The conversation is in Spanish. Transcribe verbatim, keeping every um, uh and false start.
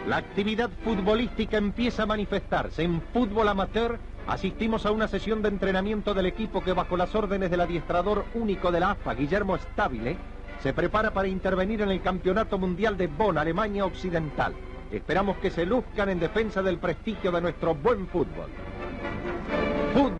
La actividad futbolística empieza a manifestarse. En fútbol amateur asistimos a una sesión de entrenamiento del equipo que, bajo las órdenes del adiestrador único de la A F A, Guillermo Stabile, se prepara para intervenir en el Campeonato Mundial de Bonn, Alemania Occidental. Esperamos que se luzcan en defensa del prestigio de nuestro buen fútbol. Fútbol.